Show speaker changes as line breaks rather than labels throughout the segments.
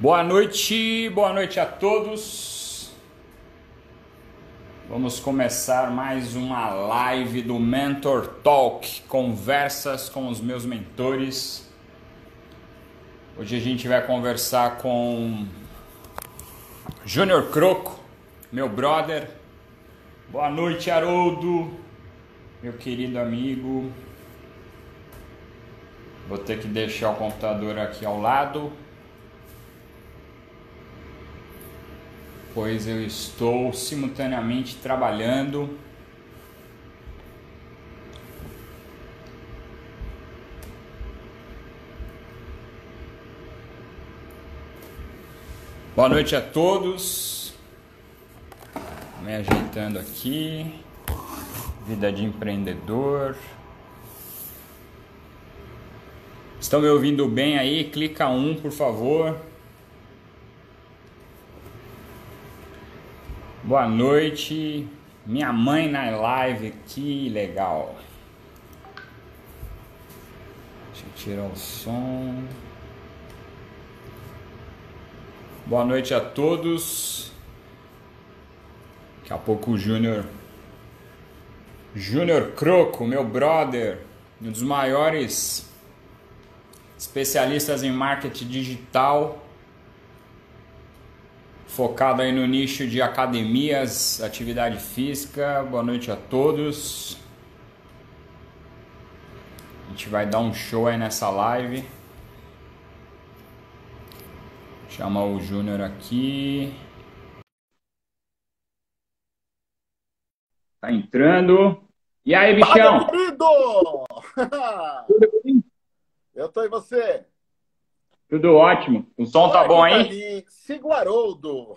Boa noite a todos. Vamos começar mais uma live do Mentor Talk, conversas com os meus mentores. Hoje a gente vai conversar com Júnior Croco, meu brother. Boa noite, Haroldo, meu querido amigo. Vou ter que deixar o computador aqui ao lado, pois eu estou simultaneamente trabalhando. Boa noite a todos. Me ajeitando aqui. Vida de empreendedor. Estão me ouvindo bem aí? Clica 1, por favor. Boa noite. Minha mãe na live, que legal. Deixa eu tirar o som. Boa noite a todos. Daqui a pouco o Júnior Croco, meu brother, um dos maiores especialistas em marketing digital, focado aí no nicho de academias, atividade física. Boa noite a todos. A gente vai dar um show aí nessa live. Chamar o Júnior aqui. Tá entrando. E aí, bichão?
Fala, querido!
Tudo bem?
Eu tô e você?
Tudo ótimo. O som tá bom aí?
Ali. Siga o Haroldo.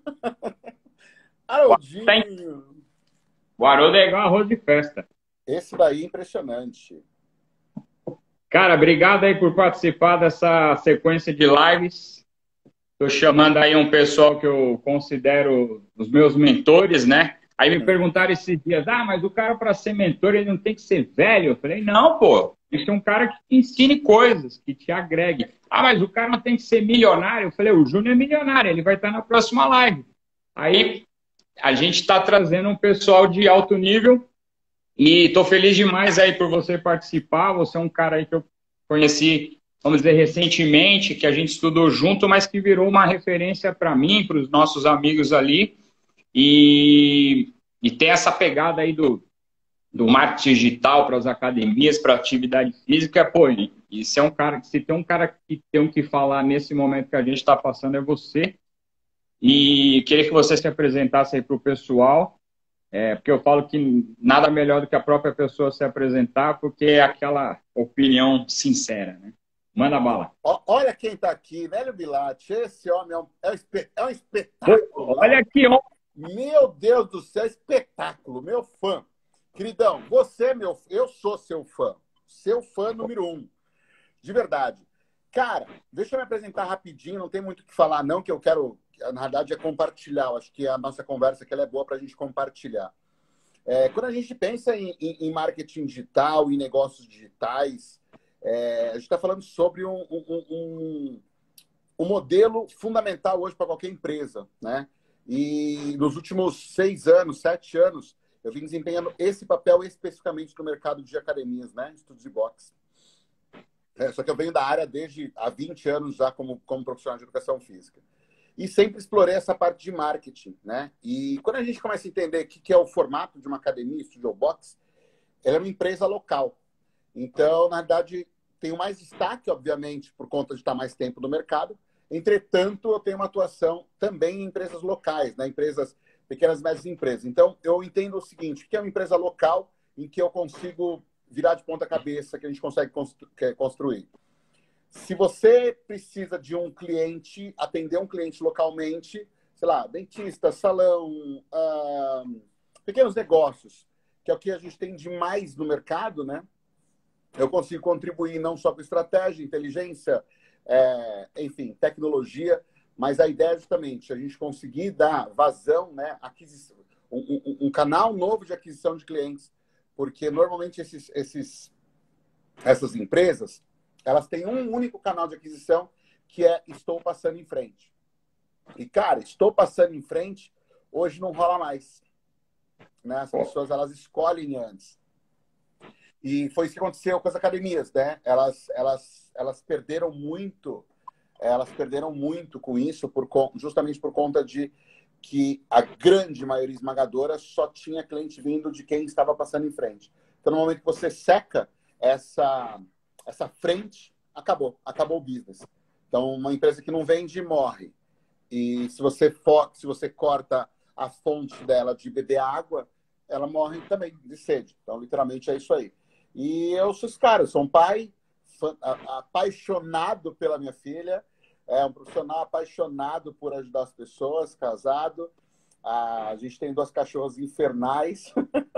Haroldinho.
O Haroldo é igual arroz de festa.
Esse daí é impressionante.
Cara, obrigado aí por participar dessa sequência de lives. Tô chamando aí um pessoal que eu considero os meus mentores, né? Aí me perguntaram esses dias, mas o cara para ser mentor, ele não tem que ser velho? Eu falei, não, pô, tem que ser um cara que te ensine coisas, que te agregue. Mas o cara não tem que ser milionário? Eu falei, o Júnior é milionário, ele vai estar na próxima live. Aí a gente está trazendo um pessoal de alto nível e tô feliz demais aí por você participar. Você é um cara aí que eu conheci, vamos dizer, recentemente, que a gente estudou junto, mas que virou uma referência para mim, para os nossos amigos ali. E tem essa pegada aí do marketing digital para as academias, para a atividade física. Pô, isso é um cara, se tem um cara que tem o que falar nesse momento que a gente está passando, é você. E queria que você se apresentasse aí para o pessoal, porque eu falo que nada melhor do que a própria pessoa se apresentar, porque é aquela opinião sincera, né? Manda bala.
Olha quem tá aqui, Nélio Bilatti. Esse homem é um espetáculo.
Olha aqui, ó.
Meu Deus do céu, espetáculo. Meu fã. Queridão, eu sou seu fã número 1. De verdade. Cara, deixa eu me apresentar rapidinho, não tem muito o que falar não, que eu quero, na verdade, é compartilhar. Eu acho que a nossa conversa que ela é boa para a gente compartilhar. Quando a gente pensa em marketing digital, em negócios digitais, a gente está falando sobre um modelo fundamental hoje para qualquer empresa, né? E nos últimos 6 anos, 7 anos, eu vim desempenhando esse papel especificamente no mercado de academias, né? Estúdios de boxe. Só que eu venho da área desde há 20 anos já como profissional de educação física. E sempre explorei essa parte de marketing, né? E quando a gente começa a entender o que é o formato de uma academia, Studio Box, ela é uma empresa local. Então, na verdade, tenho mais destaque, obviamente, por conta de estar mais tempo no mercado. Entretanto, eu tenho uma atuação também em empresas locais, né? Empresas, pequenas e médias empresas. Então, eu entendo o seguinte, que é uma empresa local em que eu consigo virar de ponta cabeça, que a gente consegue construir. Se você precisa de um cliente, atender um cliente localmente, sei lá, dentista, salão, pequenos negócios, que é o que a gente tem de mais no mercado, né? Eu consigo contribuir não só com estratégia, inteligência, enfim, tecnologia, mas a ideia é justamente a gente conseguir dar vazão, né, um canal novo de aquisição de clientes, porque normalmente essas empresas, elas têm um único canal de aquisição que é estou passando em frente. E, cara, estou passando em frente, hoje não rola mais. Né? As pessoas, elas escolhem antes. E foi isso que aconteceu com as academias, né? Elas perderam muito, com isso, justamente por conta de que a grande maioria esmagadora só tinha cliente vindo de quem estava passando em frente. Então, no momento que você seca essa frente, acabou o business. Então, uma empresa que não vende, morre. E se você corta a fonte dela de beber água, ela morre também de sede. Então, literalmente, é isso aí. E eu sou esse cara, eu sou um pai apaixonado pela minha filha, um profissional apaixonado por ajudar as pessoas, casado. A gente tem 2 cachorros infernais.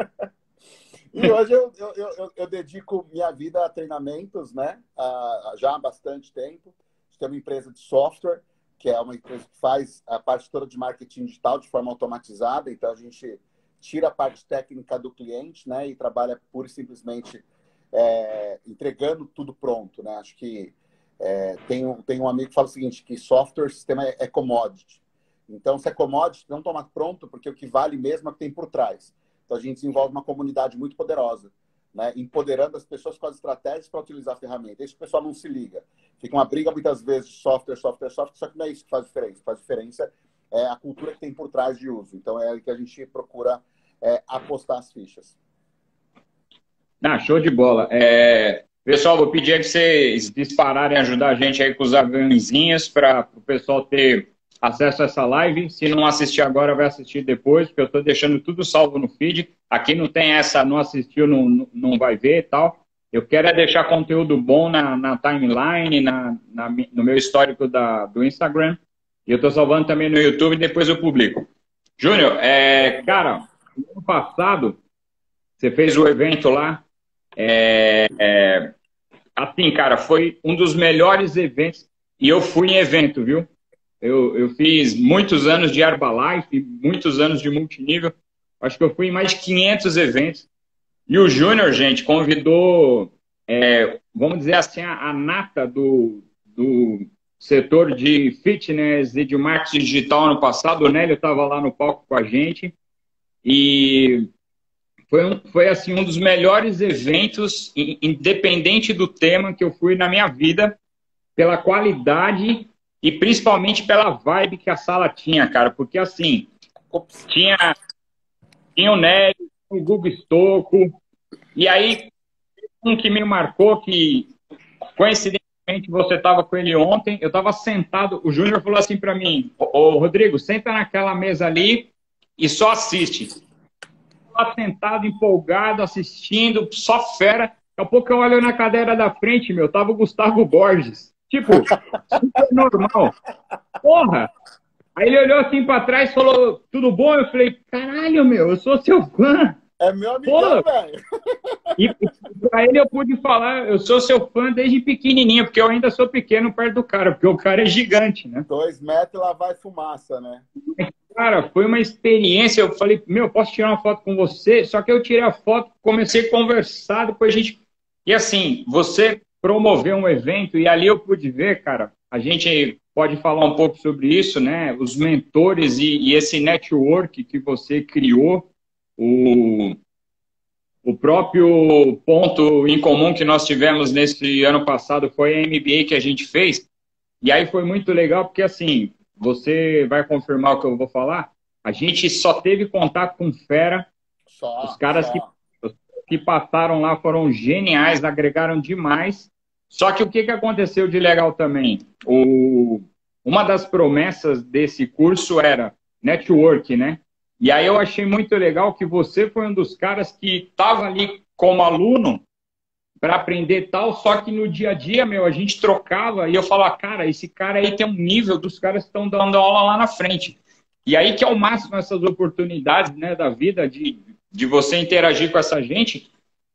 E hoje eu dedico minha vida a treinamentos, né? Já há bastante tempo. A gente tem uma empresa de software, que é uma empresa que faz a parte toda de marketing digital de forma automatizada. Então, a gente tira a parte técnica do cliente, né? E trabalha pura e simplesmente entregando tudo pronto, né? Acho que tem um amigo que fala o seguinte, que software, sistema é commodity. Então, se é commodity, não toma pronto, porque o que vale mesmo é o que tem por trás. Então, a gente desenvolve uma comunidade muito poderosa, né? Empoderando as pessoas com as estratégias para utilizar a ferramenta. Isso o pessoal não se liga. Fica uma briga, muitas vezes, de software, só que não é isso que faz diferença. O que faz diferença é a cultura que tem por trás de uso. Então, é aí que a gente procura apostar as fichas.
Show de bola. Pessoal, vou pedir que vocês dispararem, ajudar a gente aí com os aviãozinhos para o pessoal ter acesso a essa live. Se não assistir agora, vai assistir depois, porque eu estou deixando tudo salvo no feed. Aqui não tem essa, não assistiu, não vai ver e tal. Eu quero deixar conteúdo bom na timeline, no meu histórico do Instagram. E eu estou salvando também no YouTube e depois eu publico. Júnior, cara, no ano passado, você fez o evento lá. Assim, cara, foi um dos melhores eventos. E eu fui em evento, viu? Eu fiz muitos anos de Herbalife, muitos anos de multinível. Acho que eu fui em mais de 500 eventos. E o Júnior, gente, convidou, vamos dizer assim, a nata do setor de fitness e de marketing digital ano passado. O Nélio estava lá no palco com a gente. E foi assim, um dos melhores eventos, independente do tema, que eu fui na minha vida, pela qualidade e principalmente pela vibe que a sala tinha, cara. Porque, assim, tinha o Nélio, o Gugu Stocco, e aí, um que me marcou, que coincidentemente você estava com ele ontem, eu estava sentado, o Júnior falou assim para mim, ô Rodrigo, senta naquela mesa ali e só assiste. Sentado, empolgado, assistindo, só fera. Daqui a pouco eu olho na cadeira da frente, tava o Gustavo Borges. Tipo, super normal. Porra! Aí ele olhou assim pra trás e falou, tudo bom? Eu falei, caralho, eu sou seu fã.
É meu amigão, velho.
E pra ele eu pude falar, eu sou seu fã desde pequenininho, porque eu ainda sou pequeno perto do cara, porque o cara é gigante, né?
2 metros e lá vai fumaça, né?
Cara, foi uma experiência. Eu falei, posso tirar uma foto com você? Só que eu tirei a foto, comecei a conversar, depois a gente... E assim, você promoveu um evento e ali eu pude ver, cara, a gente pode falar um pouco sobre isso, né? Os mentores e esse network que você criou, o próprio ponto em comum que nós tivemos nesse ano passado foi a MBA que a gente fez. E aí foi muito legal, porque assim... Você vai confirmar o que eu vou falar? A gente só teve contato com fera. Os caras que passaram lá foram geniais, agregaram demais. Só que o que aconteceu de legal também? Uma das promessas desse curso era network, né? E aí eu achei muito legal que você foi um dos caras que estava ali como aluno para aprender tal, só que no dia a dia, a gente trocava e eu falava, cara, esse cara aí tem um nível dos caras que estão dando aula lá na frente. E aí que é o máximo essas oportunidades, né, da vida, de você interagir com essa gente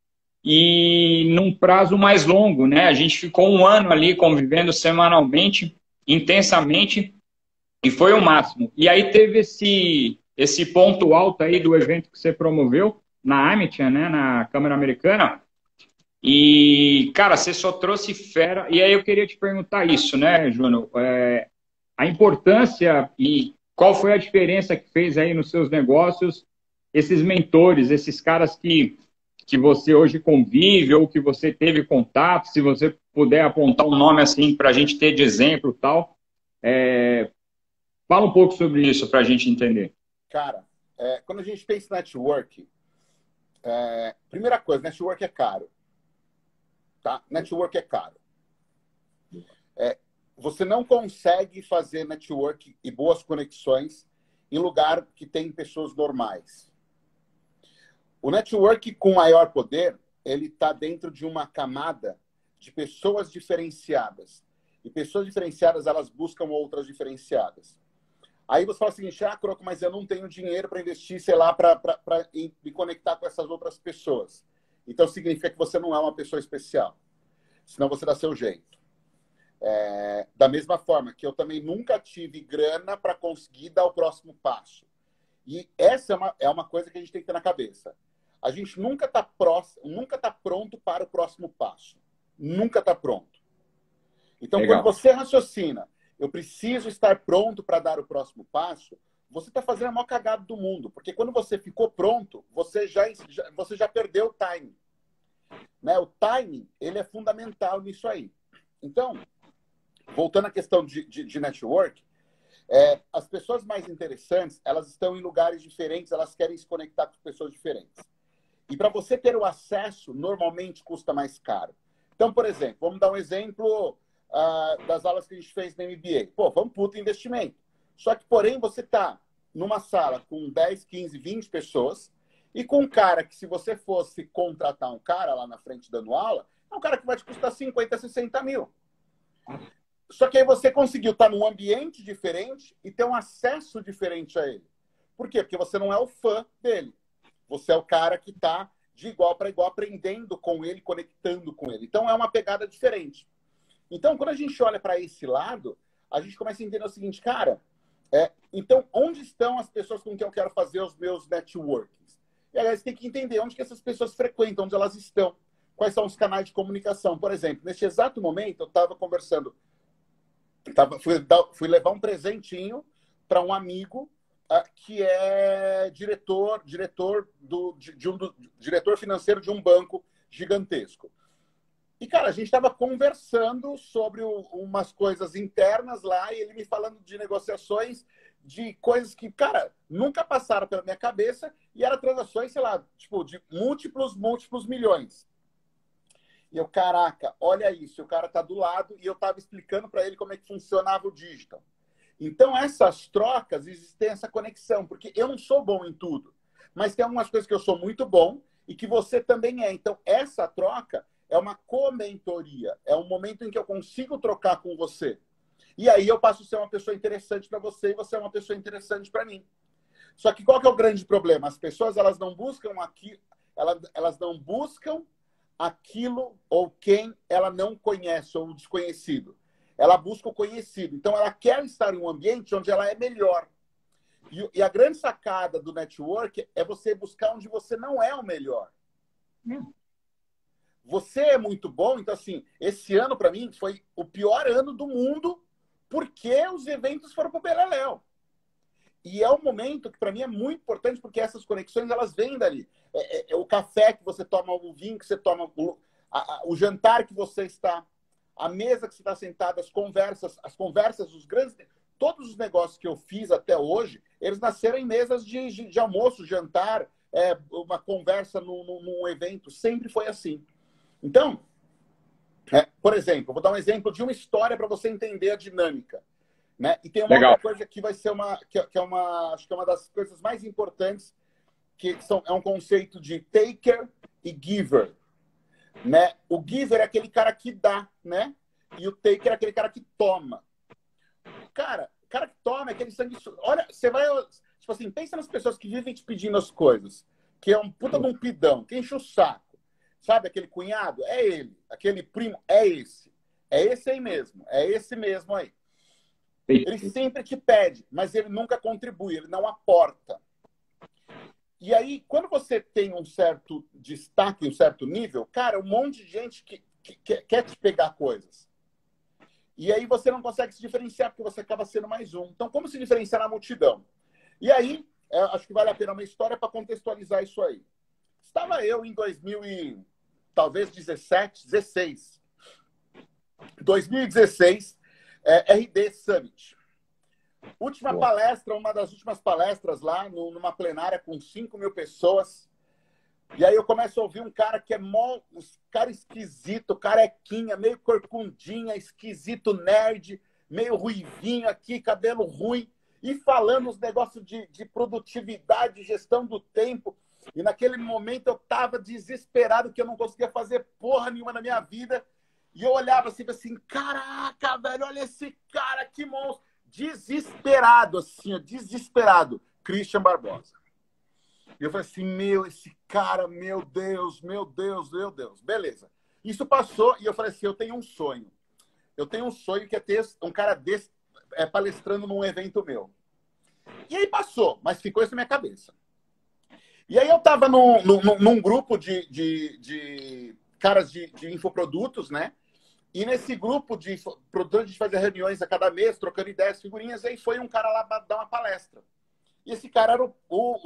e num prazo mais longo, né? A gente ficou 1 ano ali convivendo semanalmente, intensamente, e foi o máximo. E aí teve esse ponto alto aí do evento que você promoveu na Amitia, né, na Câmara Americana, E, cara, você só trouxe fera. E aí eu queria te perguntar isso, né, Júnior? A importância e qual foi a diferença que fez aí nos seus negócios esses mentores, esses caras que você hoje convive ou que você teve contato, se você puder apontar um nome assim para a gente ter de exemplo e tal. Fala um pouco sobre isso para a gente entender.
Cara, quando a gente pensa em network, primeira coisa, network é caro. Tá? Network é caro. Você não consegue fazer network e boas conexões em lugar que tem pessoas normais. O network com maior poder, ele está dentro de uma camada de pessoas diferenciadas. E pessoas diferenciadas, elas buscam outras diferenciadas. Aí você fala o seguinte, Croco, mas eu não tenho dinheiro para investir, sei lá, para me conectar com essas outras pessoas. Então significa que você não é uma pessoa especial. Senão você dá seu jeito. Da mesma forma que eu também nunca tive grana para conseguir dar o próximo passo. E essa é uma coisa que a gente tem que ter na cabeça. A gente nunca está pronto para o próximo passo. Nunca está pronto. Então,
Legal.
quando você raciocina, eu preciso estar pronto para dar o próximo passo, você está fazendo a maior cagada do mundo. Porque quando você ficou pronto, você já perdeu o timing. Né? O timing, ele é fundamental nisso aí. Então, voltando à questão de network, as pessoas mais interessantes, elas estão em lugares diferentes, elas querem se conectar com pessoas diferentes. E para você ter o acesso, normalmente custa mais caro. Então, por exemplo, vamos dar um exemplo das aulas que a gente fez no MBA. Pô, foi um puto investimento. Só que, porém, você está numa sala com 10, 15, 20 pessoas e com um cara que, se você fosse contratar um cara lá na frente dando aula, é um cara que vai te custar 50, 60 mil. Só que aí você conseguiu estar num ambiente diferente e ter um acesso diferente a ele. Por quê? Porque você não é o fã dele. Você é o cara que está de igual para igual, aprendendo com ele, conectando com ele. Então, é uma pegada diferente. Então, quando a gente olha para esse lado, a gente começa a entender o seguinte, cara, então, onde estão as pessoas com quem eu quero fazer os meus networkings? E aí, você tem que entender onde que essas pessoas frequentam, onde elas estão, quais são os canais de comunicação. Por exemplo, neste exato momento, eu estava conversando, fui levar um presentinho para um amigo que é diretor financeiro de um banco gigantesco. E, cara, a gente estava conversando sobre umas coisas internas lá e ele me falando de negociações de coisas que, cara, nunca passaram pela minha cabeça e eram transações, sei lá, tipo, de múltiplos milhões. E eu, caraca, olha isso, o cara tá do lado e eu tava explicando para ele como é que funcionava o digital. Então, essas trocas, existem essa conexão, porque eu não sou bom em tudo, mas tem algumas coisas que eu sou muito bom e que você também é. Então, essa troca é uma comentoria, é um momento em que eu consigo trocar com você. E aí eu passo a ser uma pessoa interessante para você e você é uma pessoa interessante para mim. Só que qual que é o grande problema? As pessoas, elas não buscam elas não buscam aquilo ou quem ela não conhece ou o desconhecido. Ela busca o conhecido. Então, ela quer estar em um ambiente onde ela é melhor. E a grande sacada do network é você buscar onde você não é o melhor. Você é muito bom. Então, assim, esse ano, para mim, foi o pior ano do mundo porque os eventos foram para o Beleléu. E é um momento que, para mim, é muito importante porque essas conexões, elas vêm dali. É o café que você toma, o vinho que você toma, o jantar que você está, a mesa que você está sentado, as conversas, os grandes... Todos os negócios que eu fiz até hoje, eles nasceram em mesas de almoço, jantar, uma conversa num evento. Sempre foi assim. Então, por exemplo, vou dar um exemplo de uma história para você entender a dinâmica. Né? E tem uma outra coisa que vai ser acho que é uma das coisas mais importantes, é um conceito de taker e giver. Né? O giver é aquele cara que dá, né? E o taker é aquele cara que toma. Cara, o cara que toma é aquele sangue... Olha, você vai... Tipo assim, pensa nas pessoas que vivem te pedindo as coisas, que é um puta de um pidão, que enche o saco. Sabe aquele cunhado? É ele. Aquele primo? É esse. É esse aí mesmo. É esse mesmo aí. Ele sempre te pede, mas ele nunca contribui, ele não aporta. E aí, quando você tem um certo destaque, um certo nível, cara, um monte de gente que quer te pegar coisas. E aí você não consegue se diferenciar, porque você acaba sendo mais um. Então, como se diferenciar na multidão? E aí, acho que vale a pena uma história para contextualizar isso aí. Estava eu em 2000 e talvez 17, 16. 2016, RD Summit. Última palestra, uma das últimas palestras lá, numa plenária com 5.000 pessoas. E aí eu começo a ouvir um cara que é cara esquisito, carequinha, meio corcundinha, esquisito, nerd, meio ruivinho aqui, cabelo ruim, e falando os negócios de produtividade, gestão do tempo. E naquele momento eu tava desesperado, que eu não conseguia fazer porra nenhuma na minha vida. E eu olhava assim, caraca, velho, olha esse cara, que monstro. Desesperado, assim, ó, desesperado. Christian Barbosa. E eu falei assim, esse cara, meu Deus, meu Deus, meu Deus. Beleza. Isso passou e eu falei assim, eu tenho um sonho. Eu tenho um sonho que é ter um cara desse palestrando num evento meu. E aí passou, mas ficou isso na minha cabeça. E aí eu tava num grupo de caras de infoprodutos, né? E nesse grupo de produtores, a gente fazia reuniões a cada mês, trocando ideias, figurinhas, e aí foi um cara lá dar uma palestra. E esse cara era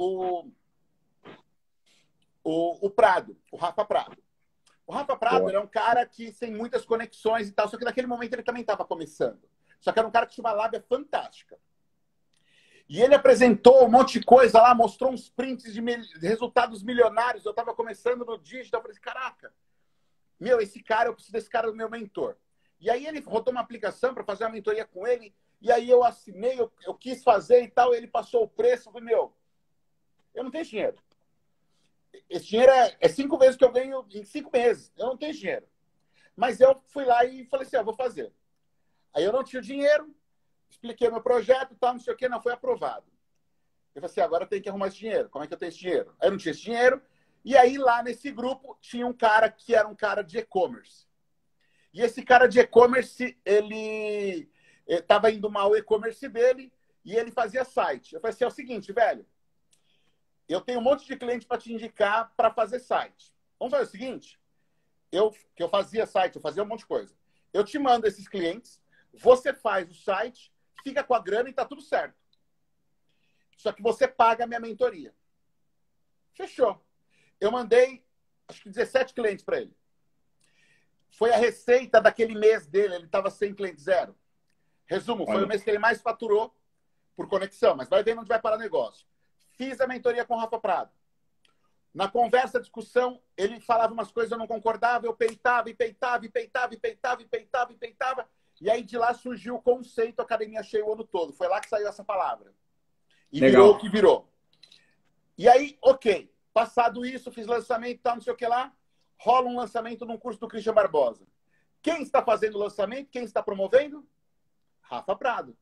o Prado, o Rafa Prado. O Rafa Prado era um cara que tem muitas conexões e tal, só que naquele momento ele também estava começando. Só que era um cara que tinha uma lábia fantástica. E ele apresentou um monte de coisa lá, mostrou uns prints de resultados milionários. Eu estava começando no digital, eu falei assim, caraca, esse cara, eu preciso desse cara do meu mentor. E aí ele rodou uma aplicação para fazer uma mentoria com ele, e aí eu assinei, eu quis fazer e tal, ele passou o preço, eu falei, eu não tenho dinheiro. Esse dinheiro é 5 vezes que eu ganho em 5 meses. Eu não tenho dinheiro. Mas eu fui lá e falei assim, eu vou fazer. Aí eu não tinha dinheiro, expliquei meu projeto, tal, não sei o que, não foi aprovado. Eu falei assim, agora eu tenho que arrumar esse dinheiro. Como é que eu tenho esse dinheiro? Aí eu não tinha esse dinheiro. E aí lá nesse grupo tinha um cara que era um cara de e-commerce. E esse cara de e-commerce, ele estava indo mal o e-commerce dele e ele fazia site. Eu falei assim, é o seguinte, velho, eu tenho um monte de cliente para te indicar para fazer site. Vamos fazer o seguinte, que eu fazia site, eu fazia um monte de coisa. Eu te mando esses clientes, você faz o site, fica com a grana e tá tudo certo. Só que você paga a minha mentoria. Fechou. Eu mandei, acho que 17 clientes para ele. Foi a receita daquele mês dele, ele estava sem cliente zero. Resumo, foi o mês que ele mais faturou por conexão, mas vai ver onde vai parar o negócio. Fiz a mentoria com o Rafa Prado. Na conversa, discussão, ele falava umas coisas, eu não concordava, eu peitava, e peitava, e peitava, e peitava, e peitava, e peitava. E aí de lá surgiu o conceito Academia Cheia o ano todo. Foi lá que saiu essa palavra. E legal. Virou o que virou. E aí, ok. Passado isso, fiz lançamento e tal, não sei o que lá. Rola um lançamento num curso do Christian Barbosa. Quem está fazendo o lançamento? Quem está promovendo? Rafa Prado.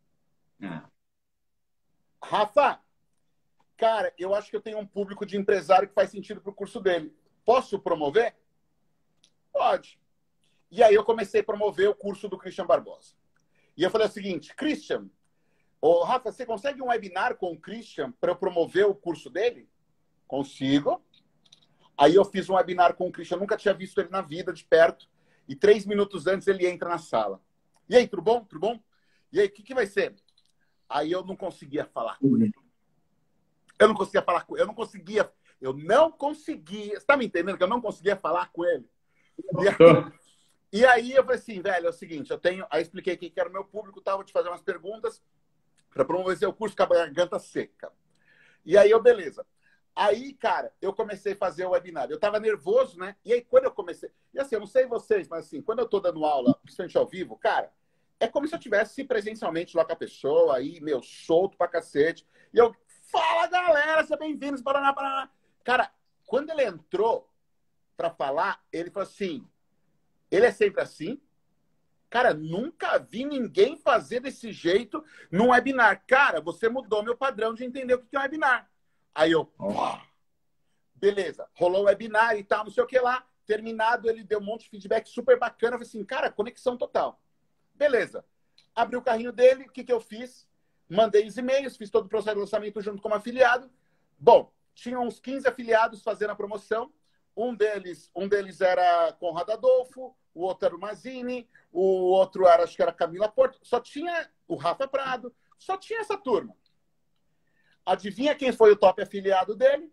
Rafa, cara, eu acho que eu tenho um público de empresário que faz sentido para o curso dele. Posso promover? Pode. E aí eu comecei a promover o curso do Christian Barbosa. E eu falei o seguinte, Christian, Rafa, você consegue um webinar com o Christian para eu promover o curso dele? Consigo. Aí eu fiz um webinar com o Christian, eu nunca tinha visto ele na vida, de perto. E 3 minutos antes ele entra na sala. E aí, tudo bom? Tudo bom? E aí, o que vai ser? Aí eu não conseguia falar com ele. Eu não conseguia falar com ele. Eu não conseguia. Você tá me entendendo que eu não conseguia falar com ele? E aí eu falei assim, velho, é o seguinte, aí expliquei que era o meu público, vou te fazer umas perguntas para promover seu curso com a garganta seca. E aí beleza. Aí, cara, eu comecei a fazer o webinar. Eu tava nervoso, né? E aí, quando eu comecei... E assim, eu não sei vocês, mas assim, quando eu tô dando aula, principalmente ao vivo, cara, é como se eu tivesse presencialmente lá com a pessoa, aí, solto pra cacete. E eu, fala, galera, sejam bem-vindos, Paraná, Paraná. Cara, quando ele entrou pra falar, ele falou assim, ele é sempre assim? Cara, nunca vi ninguém fazer desse jeito num webinar. Cara, você mudou meu padrão de entender o que é um webinar. Aí eu, beleza, rolou o webinar e tal, não sei o que lá. Terminado, ele deu um monte de feedback super bacana. Eu falei assim, cara, conexão total. Beleza. Abri o carrinho dele, o que eu fiz? Mandei os e-mails, fiz todo o processo de lançamento junto como afiliado. Bom, tinha uns 15 afiliados fazendo a promoção. Um deles era Conrado Adolfo, o outro era o Mazini, o outro era, acho que era Camila Porto. Só tinha o Rafa Prado, só tinha essa turma. Adivinha quem foi o top afiliado dele?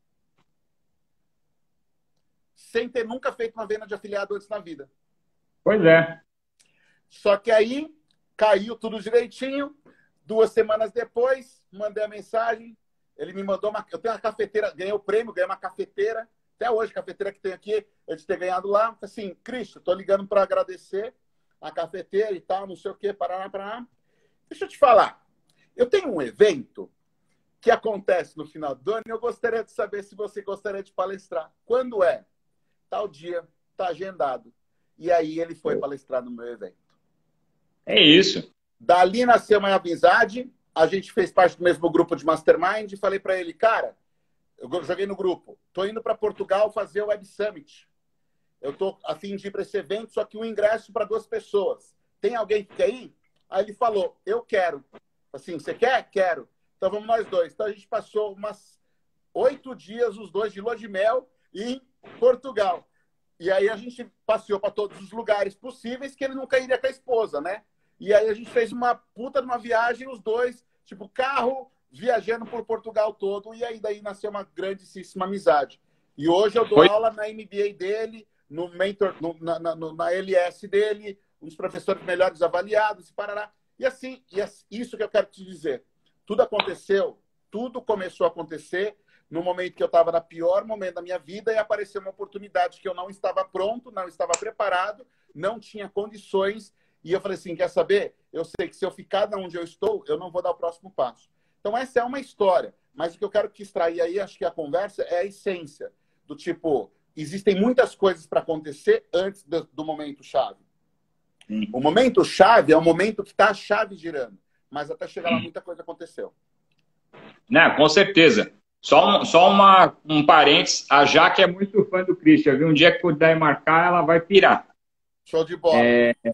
Sem ter nunca feito uma venda de afiliado antes na vida.
Pois é.
Só que aí caiu tudo direitinho. 2 semanas depois, mandei a mensagem. Ele me mandou uma... Eu tenho uma cafeteira, ganhei o prêmio, ganhei uma cafeteira. Até hoje, a cafeteira que tem aqui, eu de ter ganhado lá. Assim, Cristo, tô ligando para agradecer a cafeteira e tal, não sei o quê, Paraná. Deixa eu te falar. Eu tenho um evento que acontece no final do ano e eu gostaria de saber se você gostaria de palestrar. Quando é? Tal dia, tá agendado. E aí ele foi palestrar no meu evento.
É isso.
Dali nasceu uma amizade, a gente fez parte do mesmo grupo de Mastermind e falei para ele, cara, eu joguei no grupo, tô indo para Portugal fazer o Web Summit. Eu tô a fim de ir para esse evento, só que um ingresso para 2 pessoas. Tem alguém que quer ir? Aí ele falou, eu quero. Assim, você quer? Quero. Então vamos nós 2. Então a gente passou umas 8 dias, os 2 de lua de mel, em Portugal. E aí a gente passeou para todos os lugares possíveis que ele nunca iria com a esposa, né? E aí a gente fez uma puta de uma viagem, os 2, tipo, carro, viajando por Portugal todo. E aí daí nasceu uma grandíssima amizade. E hoje eu dou aula na MBA dele, no mentor, na LS dele, os professores melhores avaliados, e parará. E assim, isso que eu quero te dizer. Tudo aconteceu, tudo começou a acontecer no momento que eu estava no pior momento da minha vida e apareceu uma oportunidade que eu não estava pronto, não estava preparado, não tinha condições. E eu falei assim, quer saber? Eu sei que se eu ficar onde eu estou, eu não vou dar o próximo passo. Então essa é uma história. Mas o que eu quero que extrair aí, acho que a conversa é a essência. Do tipo, existem muitas coisas para acontecer antes do momento chave. O momento chave é o momento que está a chave girando. Mas até chegar lá, muita coisa aconteceu.
Não, com certeza. Só um parênteses, a Jaque é muito fã do Christian, viu? Um dia que puder marcar, ela vai pirar.
Show de bola.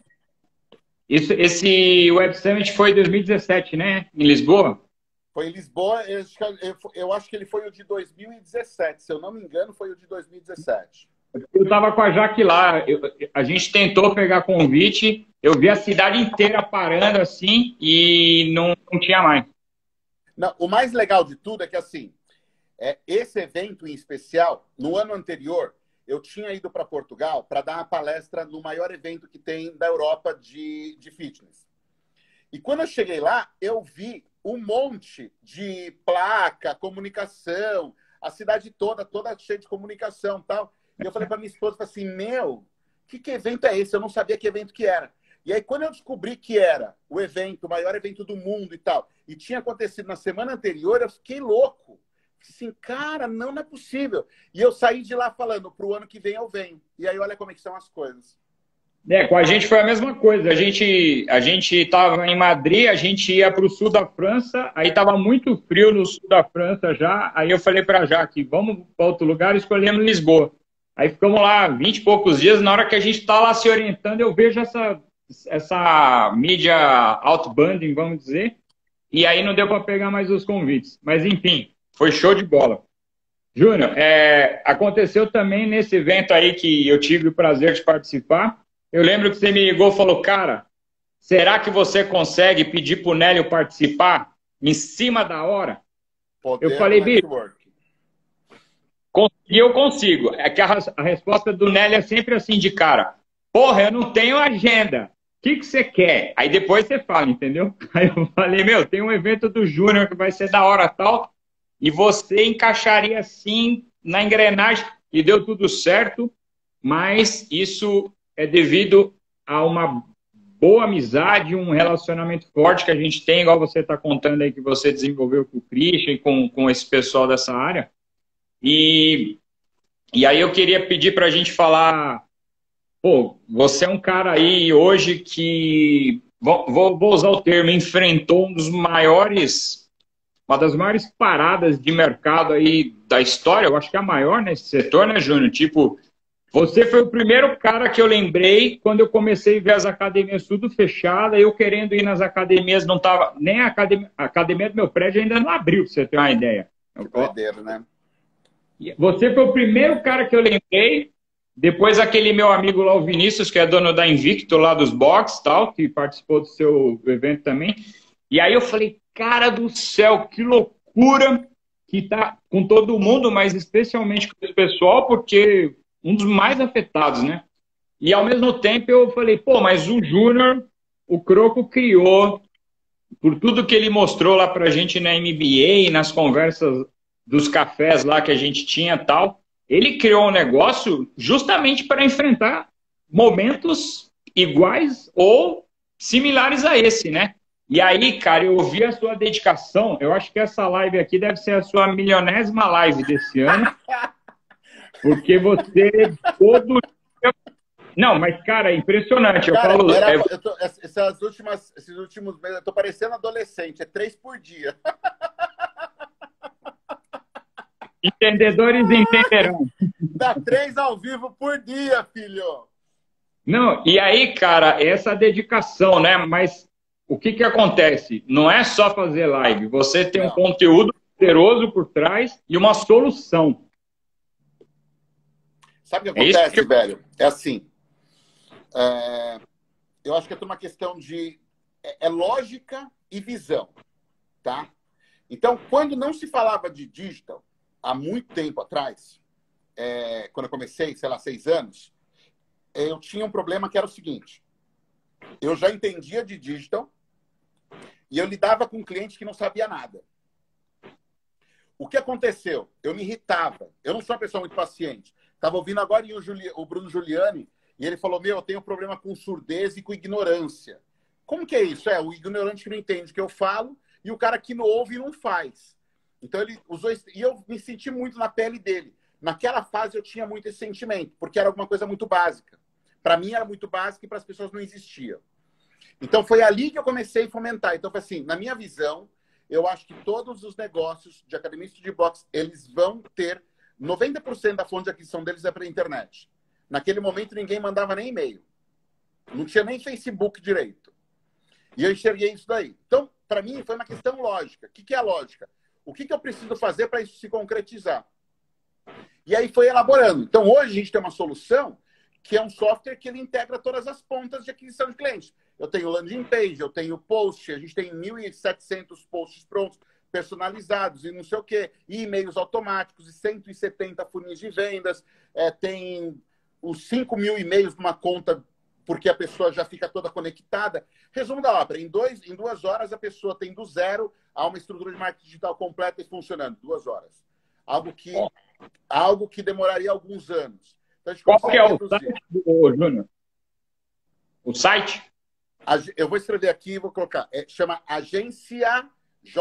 Esse Web Summit foi em 2017, né? Em Lisboa?
Foi em Lisboa, eu acho que ele foi o de 2017. Se eu não me engano, foi o de 2017.
Eu estava com a Jaque lá. A gente tentou pegar convite, eu vi a cidade inteira parando assim e não tinha mais.
Não, o mais legal de tudo é que, assim, esse evento em especial, no ano anterior, eu tinha ido para Portugal para dar uma palestra no maior evento que tem da Europa de fitness. E quando eu cheguei lá, eu vi um monte de placa, comunicação, a cidade toda cheia de comunicação e tal. E eu falei para minha esposa, assim, meu, que evento é esse? Eu não sabia que evento que era. E aí, quando eu descobri que era o evento, o maior evento do mundo e tal, e tinha acontecido na semana anterior, eu fiquei louco. Assim, cara, não é possível. E eu saí de lá falando, pro ano que vem eu venho. E aí, olha como é que são as coisas.
Com a gente foi a mesma coisa. A gente estava em Madrid, a gente ia para o sul da França, aí estava muito frio no sul da França já. Aí eu falei para a Jaque, vamos para outro lugar, escolhemos Lisboa. Aí ficamos lá 20 e poucos dias. Na hora que a gente está lá se orientando, eu vejo essa mídia outbounding, vamos dizer, e aí não deu para pegar mais os convites. Mas, enfim, foi show de bola. Júnior, aconteceu também nesse evento aí que eu tive o prazer de participar. Eu lembro que você me ligou e falou, cara, será que você consegue pedir para o Nélio participar em cima da hora? Eu falei, bicho, eu consigo. É que a resposta do Nélio é sempre assim de cara. Porra, eu não tenho agenda. O que você quer? Aí depois você fala, entendeu? Aí eu falei, tem um evento do Júnior que vai ser da hora tal, e você encaixaria assim na engrenagem, e deu tudo certo, mas isso é devido a uma boa amizade, um relacionamento forte que a gente tem, igual você está contando aí que você desenvolveu com o Christian e com esse pessoal dessa área. E aí eu queria pedir para a gente falar, pô, você é um cara aí hoje que, vou usar o termo, enfrentou uma das maiores paradas de mercado aí da história, eu acho que é a maior nesse setor, né, Júnior? Tipo, você foi o primeiro cara que eu lembrei quando eu comecei a ver as academias tudo fechadas, eu querendo ir nas academias, não tava, nem a academia do meu prédio ainda não abriu, pra você ter uma ideia.
Que doideira, né?
Você foi o primeiro cara que eu lembrei. Depois aquele meu amigo lá, o Vinícius, que é dono da Invicto lá dos box, tal, que participou do seu evento também. E aí eu falei, cara do céu, que loucura que tá com todo mundo, mas especialmente com o pessoal, porque um dos mais afetados, né? E ao mesmo tempo eu falei, pô, mas o Júnior, o Croco criou, por tudo que ele mostrou lá pra gente na MBA, nas conversas dos cafés lá que a gente tinha tal, ele criou um negócio justamente para enfrentar momentos iguais ou similares a esse, né? E aí, cara, eu vi a sua dedicação. Eu acho que essa live aqui deve ser a sua milionésima live desse ano, porque você todo dia... Não, mas, cara, é impressionante. Eu
Cara,
falo.
esses últimos meses, eu tô parecendo adolescente, é 3 por dia.
Entendedores entenderão.
Dá 3 ao vivo por dia, filho.
Não, e aí, cara, essa dedicação, né? Mas o que que acontece? Não é só fazer live, você tem um
Não.
conteúdo poderoso por trás e uma solução.
Sabe o que
É isso
acontece,
que...
velho? É assim. Eu acho que é uma questão de... É lógica e visão, tá? Então, quando não se falava de digital, há muito tempo atrás, quando eu comecei, sei lá, 6 anos, eu tinha um problema que era o seguinte. Eu já entendia de digital e eu lidava com um cliente que não sabia nada. O que aconteceu? Eu me irritava. Eu não sou uma pessoa muito paciente. Estava ouvindo agora o Bruno Giuliani e ele falou, eu tenho problema com surdez e com ignorância. Como que é isso? O ignorante que não entende o que eu falo e o cara que não ouve e não faz. Então ele usou isso, e eu me senti muito na pele dele. Naquela fase eu tinha muito esse sentimento, porque era alguma coisa muito básica. Para mim era muito básico e para as pessoas não existia. Então foi ali que eu comecei a fomentar. Então foi assim, na minha visão, eu acho que todos os negócios de academia de boxe, eles vão ter 90% da fonte de aquisição deles é para a internet. Naquele momento ninguém mandava nem e-mail. Não tinha nem Facebook direito. E eu enxerguei isso daí. Então, para mim, foi uma questão lógica. O que é a lógica? O que eu preciso fazer para isso se concretizar? E aí foi elaborando. Então, hoje a gente tem uma solução que é um software que ele integra todas as pontas de aquisição de clientes. Eu tenho landing page, eu tenho post, a gente tem 1.700 posts prontos, personalizados e não sei o quê, e e-mails automáticos e 170 funis de vendas, tem os 5.000 e-mails numa conta porque a pessoa já fica toda conectada. Resumo da ópera, em 2 horas a pessoa tem do zero a uma estrutura de marketing digital completa e funcionando, 2 horas. Algo que demoraria alguns anos. Então,
Qual que é o site do Júnior? O site?
Eu vou escrever aqui e vou colocar. Chama agenciajo.in,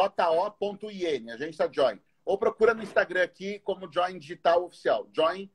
agência Join. Ou procura no Instagram aqui como Join Digital Oficial. Join,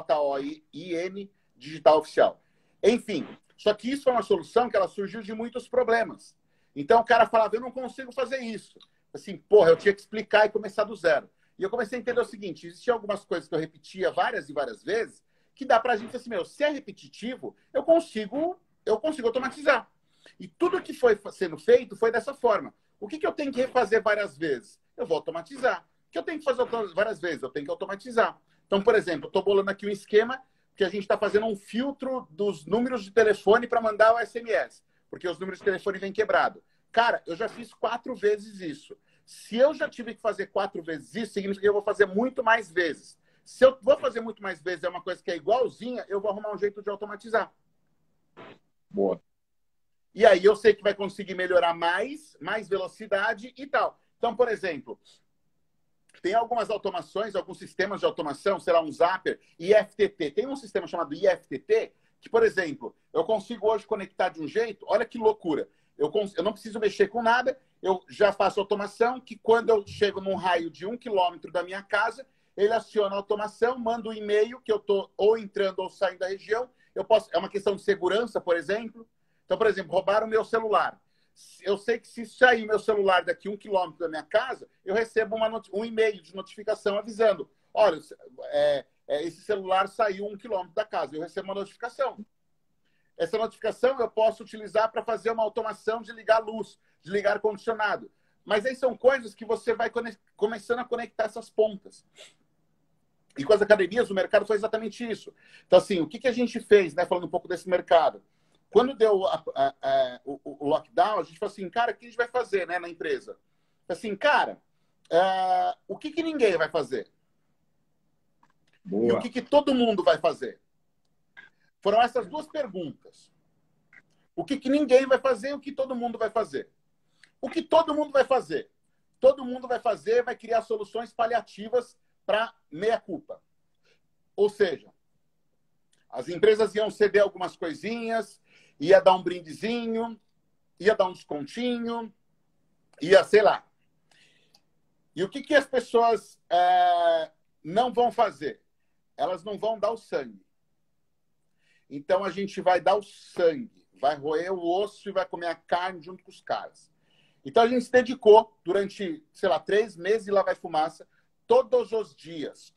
Join, Digital Oficial. Enfim, só que isso é uma solução que ela surgiu de muitos problemas. Então o cara falava, eu não consigo fazer isso. Assim, porra, eu tinha que explicar e começar do zero. E eu comecei a entender o seguinte, existiam algumas coisas que eu repetia várias e várias vezes, que dá pra gente assim, se é repetitivo, eu consigo automatizar. E tudo que foi sendo feito foi dessa forma. O que eu tenho que refazer várias vezes? Eu vou automatizar. O que eu tenho que fazer várias vezes? Eu tenho que automatizar. Então, por exemplo, eu estou bolando aqui um esquema que a gente está fazendo um filtro dos números de telefone para mandar o SMS, porque os números de telefone vêm quebrado. Cara, eu já fiz 4 vezes isso. Se eu já tive que fazer 4 vezes isso, significa que eu vou fazer muito mais vezes. Se eu vou fazer muito mais vezes, é uma coisa que é igualzinha, eu vou arrumar um jeito de automatizar.
Boa.
E aí eu sei que vai conseguir melhorar mais velocidade e tal. Então, por exemplo, tem algumas automações, alguns sistemas de automação, sei lá, um Zapper, IFTT. Tem um sistema chamado IFTT que, por exemplo, eu consigo hoje conectar de um jeito, olha que loucura. Eu não preciso mexer com nada, eu já faço automação que quando eu chego num raio de 1 quilômetro da minha casa, ele aciona a automação, manda um e-mail que eu estou ou entrando ou saindo da região. É uma questão de segurança, por exemplo. Então, por exemplo, roubaram o meu celular. Eu sei que se sair meu celular daqui 1 quilômetro da minha casa, eu recebo um e-mail de notificação avisando, olha, esse celular saiu 1 quilômetro da casa. Eu recebo uma notificação. Essa notificação eu posso utilizar para fazer uma automação de ligar a luz, de ligar ar-condicionado. Mas aí são coisas que você vai começando a conectar essas pontas. E com as academias, o mercado foi exatamente isso. Então, assim, o que, que a gente fez, né? Falando um pouco desse mercado. Quando deu o lockdown, a gente falou assim, cara, o que a gente vai fazer, né, na empresa? Assim, cara, o que, que ninguém vai fazer?
Boa.
E o que, que todo mundo vai fazer? Foram essas duas perguntas. O que, que ninguém vai fazer e o que todo mundo vai fazer? O que todo mundo vai fazer? Todo mundo vai fazer, vai criar soluções paliativas para meia-culpa. Ou seja, as empresas iam ceder algumas coisinhas, ia dar um brindezinho, ia dar um descontinho, ia, sei lá. E o que, que as pessoas não vão fazer? Elas não vão dar o sangue. Então, a gente vai dar o sangue, vai roer o osso e vai comer a carne junto com os caras. Então, a gente se dedicou durante, sei lá, 3 meses e lá vai fumaça, todos os dias,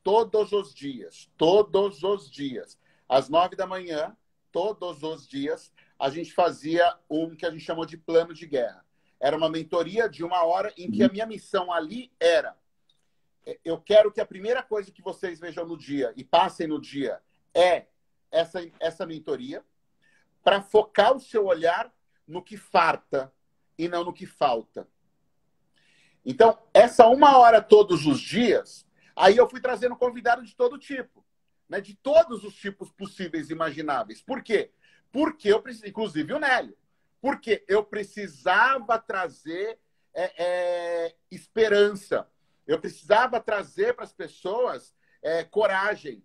às 9 da manhã, todos os dias, a gente fazia um que a gente chamou de plano de guerra. Era uma mentoria de 1 hora em que a minha missão ali era: eu quero que a primeira coisa que vocês vejam no dia e passem no dia é essa mentoria, para focar o seu olhar no que farta e não no que falta. Então, essa 1 hora todos os dias, aí eu fui trazendo convidado de todo tipo, né? De todos os tipos possíveis e imagináveis. Por quê? Porque eu precisava, inclusive o Nélio, porque eu precisava trazer esperança. Eu precisava trazer para as pessoas coragem,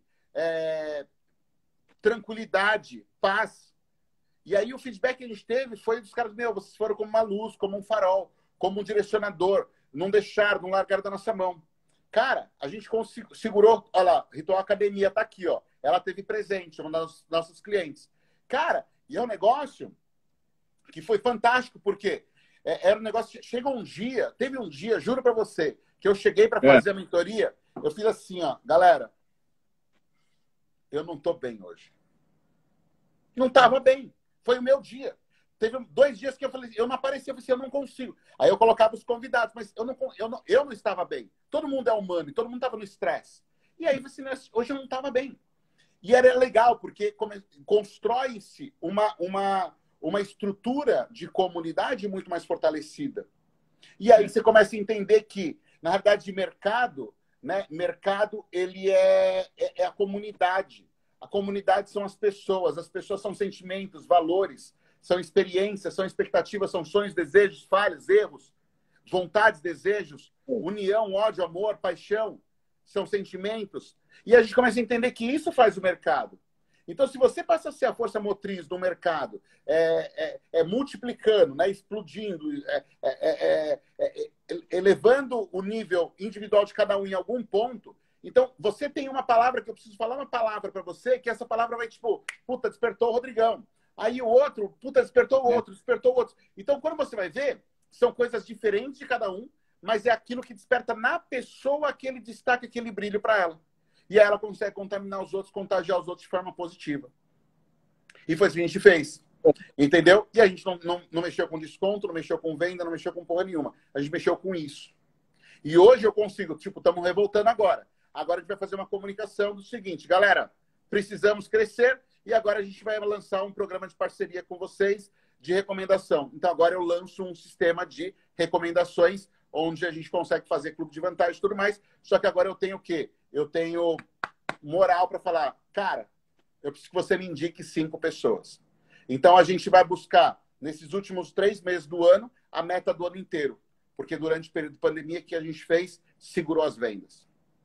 tranquilidade, paz. E aí o feedback que a gente teve foi dos caras, vocês foram como uma luz, como um farol, como um direcionador, não deixaram, não largaram da nossa mão. Cara, a gente segurou, olha lá, Ritual Academia tá aqui, ó. Ela teve presente, uma das nossos clientes. Cara, e é um negócio que foi fantástico, porque era um negócio, teve um dia, juro para você, que eu cheguei para fazer a mentoria, eu fiz assim, ó, galera, eu não tô bem hoje. Não tava bem. Foi o meu dia. Teve 2 dias que eu falei, eu não aparecia, eu falei assim, eu não consigo. Aí eu colocava os convidados, mas eu não estava bem. Todo mundo é humano e todo mundo estava no estresse. E aí, assim, hoje eu não estava bem. E era legal, porque constrói-se uma estrutura de comunidade muito mais fortalecida. E aí você começa a entender que, na realidade, de mercado, né? Mercado, ele é a comunidade. A comunidade são as pessoas são sentimentos, valores, são experiências, são expectativas, são sonhos, desejos, falhas, erros, vontades, desejos, união, ódio, amor, paixão, são sentimentos. E a gente começa a entender que isso faz o mercado. Então, se você passa a ser a força motriz do mercado, multiplicando, né, explodindo, elevando o nível individual de cada um em algum ponto, então, você tem uma palavra que eu preciso falar uma palavra para você, que essa palavra vai, tipo, puta, despertou o Rodrigão. Aí o outro, puta, despertou o outro, despertou o outro. Então, quando você vai ver, são coisas diferentes de cada um, mas é aquilo que desperta na pessoa aquele destaque, aquele brilho para ela. E aí ela consegue contaminar os outros, contagiar os outros de forma positiva. E foi isso que a gente fez. Entendeu? E a gente não mexeu com desconto, não mexeu com venda, não mexeu com porra nenhuma. A gente mexeu com isso. E hoje eu consigo, tipo, estamos revoltando agora. Agora a gente vai fazer uma comunicação do seguinte, galera, precisamos crescer e agora a gente vai lançar um programa de parceria com vocês de recomendação. Então agora eu lanço um sistema de recomendações onde a gente consegue fazer clube de vantagem e tudo mais, só que agora eu tenho o quê? Eu tenho moral para falar, cara, eu preciso que você me indique 5 pessoas. Então a gente vai buscar, nesses últimos 3 meses do ano, a meta do ano inteiro. Porque durante o período de pandemia que a gente fez, segurou as vendas.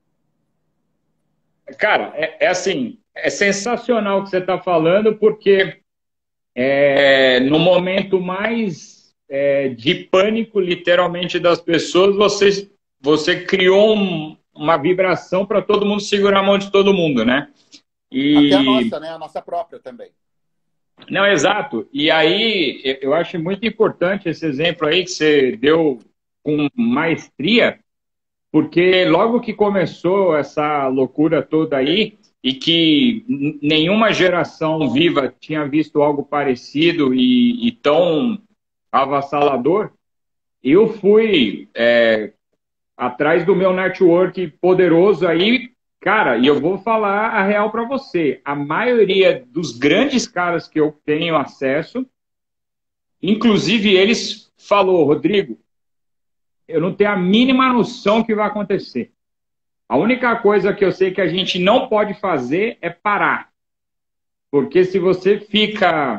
Cara, assim, é sensacional o que você está falando, porque no momento mais de pânico, literalmente, das pessoas, você criou uma vibração para todo mundo segurar a mão de todo mundo, né?
Até a nossa, né? A nossa própria também.
Não, exato. E aí, eu acho muito importante esse exemplo aí que você deu com maestria, porque logo que começou essa loucura toda aí, e que nenhuma geração viva tinha visto algo parecido e tão avassalador, eu fui atrás do meu network poderoso aí Cara, e eu vou falar a real para você. A maioria dos grandes caras que eu tenho acesso, inclusive eles falou, Rodrigo, eu não tenho a mínima noção que vai acontecer. A única coisa que eu sei que a gente não pode fazer é parar. Porque se você fica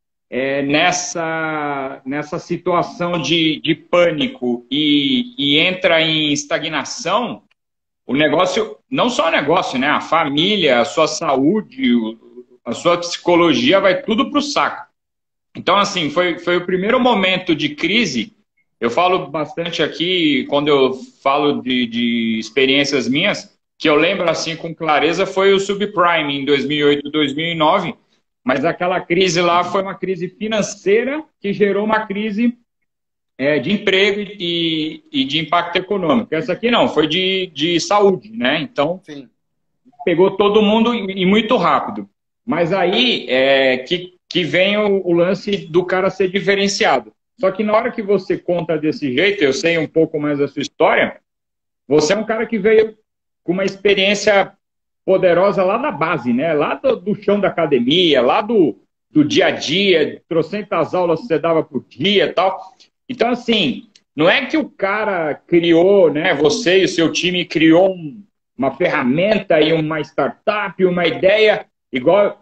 nessa situação de pânico e entra em estagnação, o negócio, não só o negócio, né? A família, a sua saúde, a sua psicologia vai tudo para o saco. Então, assim, foi o primeiro momento de crise. Eu falo bastante aqui, quando eu falo de experiências minhas, que eu lembro assim com clareza, foi o subprime em 2008, 2009, mas aquela crise lá foi uma crise financeira que gerou uma crise de emprego e de impacto econômico. Essa aqui não, foi de saúde, né? Então,
Sim.
pegou todo mundo e muito rápido. Mas aí que vem o lance do cara ser diferenciado. Só que na hora que você conta desse jeito, eu sei um pouco mais da sua história, você é um cara que veio com uma experiência poderosa lá da base, né? Lá do chão da academia, lá do dia a dia, trocentas aulas que você dava por dia e tal. Então, assim, não é que o cara criou, né? Você e o seu time criou uma ferramenta e uma startup, uma ideia, igual.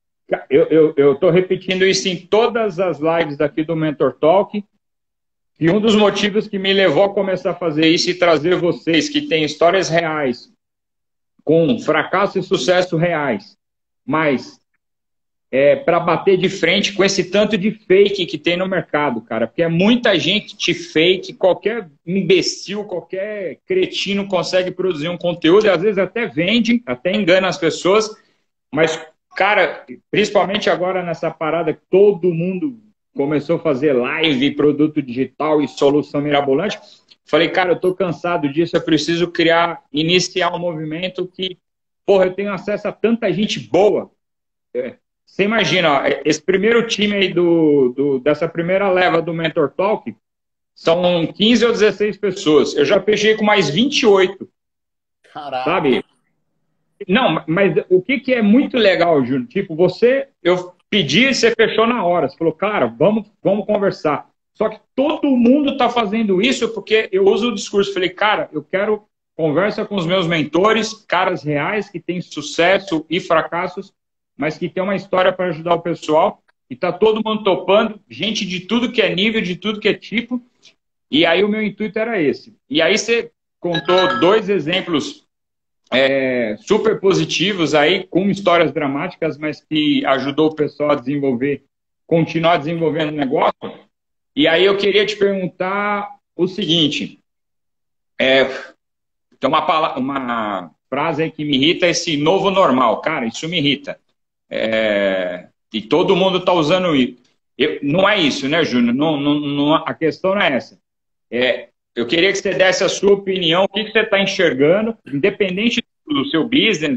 Eu estou repetindo isso em todas as lives daqui do Mentor Talk. E um dos motivos que me levou a começar a fazer isso e trazer vocês que têm histórias reais, com fracasso e sucesso reais, mas para bater de frente com esse tanto de fake que tem no mercado, cara. Porque é muita gente fake, qualquer imbecil, qualquer cretino consegue produzir um conteúdo, e às vezes até vende, até engana as pessoas, mas, cara, principalmente agora nessa parada que todo mundo começou a fazer live, produto digital e solução mirabolante, falei, cara, eu tô cansado disso, eu preciso iniciar um movimento que, porra, eu tenho acesso a tanta gente boa. Você imagina, ó, esse primeiro time aí dessa primeira leva do Mentor Talk, são 15 ou 16 pessoas. Eu já fechei com mais 28.
Caraca.
Sabe? Não, mas o que é muito legal, Júnior? Tipo, eu pedi e você fechou na hora. Você falou, cara, vamos conversar. Só que todo mundo está fazendo isso porque eu uso o discurso. Falei, cara, eu quero conversa com os meus mentores, caras reais que têm sucesso e fracassos, mas que tem uma história para ajudar o pessoal. E tá todo mundo topando, gente de tudo que é nível, de tudo que é tipo. E aí o meu intuito era esse. E aí você contou 2 exemplos super positivos aí, com histórias dramáticas, mas que ajudou o pessoal a continuar desenvolvendo o negócio. E aí eu queria te perguntar o seguinte, tem uma frase aí que me irrita, esse novo normal. Cara, isso me irrita. E todo mundo está usando isso. Não é isso, né, Júnior? Não, a questão não é essa. Eu queria que você desse a sua opinião, o que você está enxergando, independente do seu business,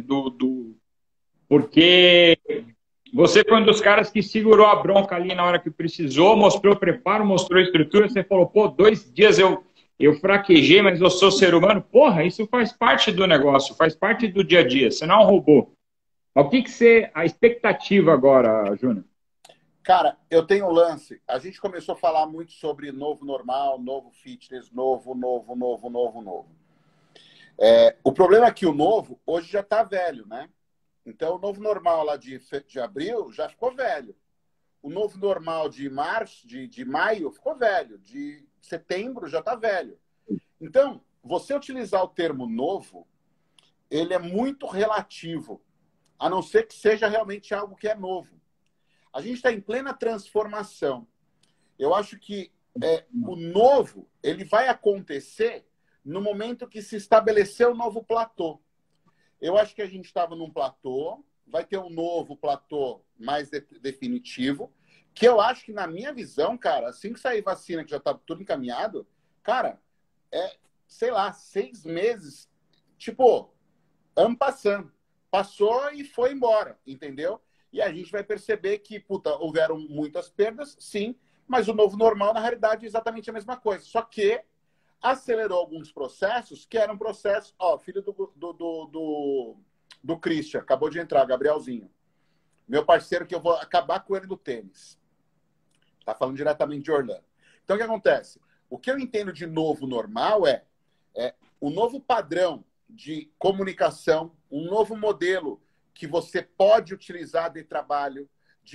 porque você foi um dos caras que segurou a bronca ali na hora que precisou, mostrou preparo, mostrou estrutura, você falou, pô, 2 dias eu fraquejei, mas eu sou ser humano. Porra, isso faz parte do negócio, faz parte do dia a dia, você não é um robô. O que a expectativa agora, Júnior?
Cara, eu tenho um lance. A gente começou a falar muito sobre novo normal, novo fitness, novo. O problema é que o novo hoje já está velho, né? Então, o novo normal lá de abril já ficou velho. O novo normal de março, de maio, ficou velho. De setembro já está velho. Então, você utilizar o termo novo, ele é muito relativo, a não ser que seja realmente algo que é novo. A gente está em plena transformação. Eu acho que o novo ele vai acontecer no momento que se estabeleceu o novo platô. Eu acho que a gente estava num platô, vai ter um novo platô mais definitivo, que eu acho que, na minha visão, cara, assim que sair vacina, que já está tudo encaminhado, cara, sei lá, 6 meses, tipo, ano passando. Passou e foi embora, entendeu? E a gente vai perceber que, puta, houveram muitas perdas, sim, mas o novo normal, na realidade, é exatamente a mesma coisa. Só que acelerou alguns processos que eram processos... Ó, filho do Christian, acabou de entrar, Gabrielzinho. Meu parceiro que eu vou acabar com ele do tênis. Tá falando diretamente de Orlando. Então, o que acontece? O que eu entendo de novo normal é o novo padrão de comunicação, um novo modelo que você pode utilizar de trabalho,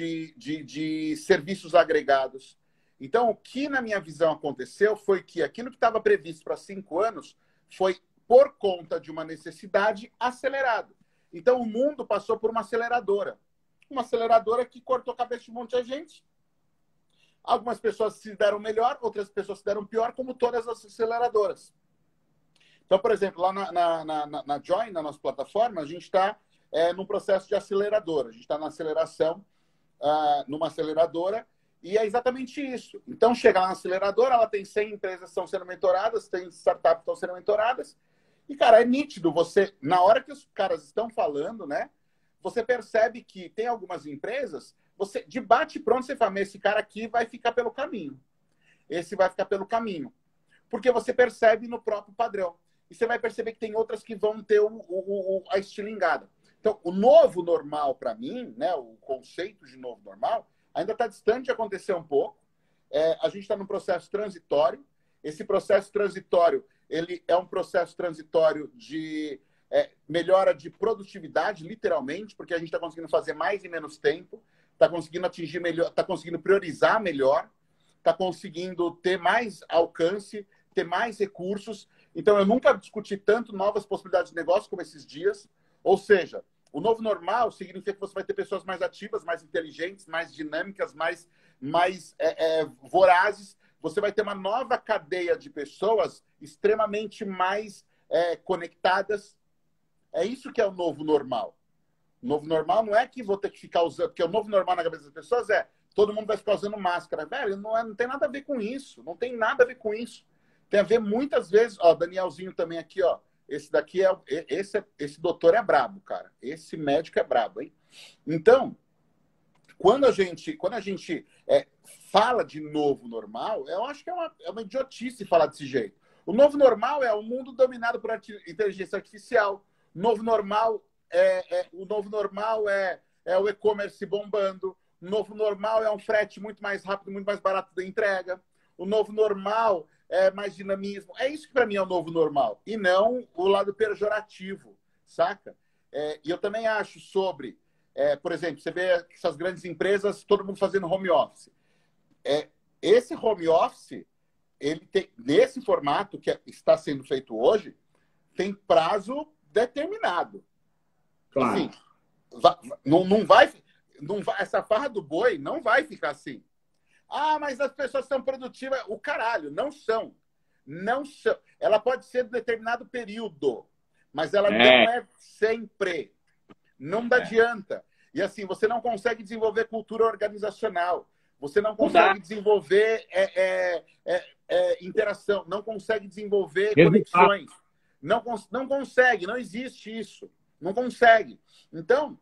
de serviços agregados. Então, o que, na minha visão, aconteceu foi que aquilo que estava previsto para 5 anos foi, por conta de uma necessidade, acelerado. Então, o mundo passou por uma aceleradora. Uma aceleradora que cortou a cabeça de um monte de gente. Algumas pessoas se deram melhor, outras pessoas se deram pior, como todas as aceleradoras. Então, por exemplo, lá na Join, na nossa plataforma, a gente está num processo de aceleradora. A gente está na aceleração, numa aceleradora, e é exatamente isso. Então, chega lá na aceleradora, ela tem 100 empresas que estão sendo mentoradas, tem startups que estão sendo mentoradas, e, cara, é nítido, você, na hora que os caras estão falando, né, você percebe que tem algumas empresas, você, de bate pronto, você fala, esse cara aqui vai ficar pelo caminho. Esse vai ficar pelo caminho. Porque você percebe no próprio padrão. E você vai perceber que tem outras que vão ter a estilingada. Então, o novo normal, para mim, né, o conceito de novo normal, ainda está distante de acontecer um pouco. A gente está num processo transitório. Esse processo transitório, ele é um processo transitório de melhora de produtividade, literalmente, porque a gente está conseguindo fazer mais em menos tempo, está conseguindo atingir melhor, está conseguindo priorizar melhor, está conseguindo ter mais alcance, ter mais recursos. Então, eu nunca discuti tanto novas possibilidades de negócio como esses dias. Ou seja, o novo normal significa que você vai ter pessoas mais ativas, mais inteligentes, mais dinâmicas, mais vorazes. Você vai ter uma nova cadeia de pessoas extremamente mais conectadas. É isso que é o novo normal. O novo normal não é que vou ter que ficar usando... Porque o novo normal na cabeça das pessoas todo mundo vai ficar usando máscara. Velho, não tem nada a ver com isso. Não tem nada a ver com isso. Tem a ver muitas vezes... Ó, Danielzinho também aqui, ó. Esse daqui esse doutor é brabo, cara. Esse médico é brabo, hein? Então, quando a gente fala de novo normal, eu acho que é uma idiotice falar desse jeito. O novo normal é o mundo dominado por inteligência artificial. O novo normal é o e-commerce bombando. O novo normal é um frete muito mais rápido, muito mais barato da entrega. O novo normal é mais dinamismo. É isso que para mim é o novo normal. E não o lado pejorativo, saca? E eu também acho sobre... por exemplo, você vê essas grandes empresas, todo mundo fazendo home office. Esse home office, ele tem, nesse formato que está sendo feito hoje, tem prazo determinado.
Claro.
Assim, não vai, essa farra do boi não vai ficar assim. Ah, mas as pessoas são produtivas. O caralho, não são. Não são. Ela pode ser de determinado período, mas ela não é sempre. Não adianta. E assim, você não consegue desenvolver cultura organizacional. Você não consegue desenvolver interação. Não consegue desenvolver conexões. Não consegue. Não existe isso. Não consegue. Então,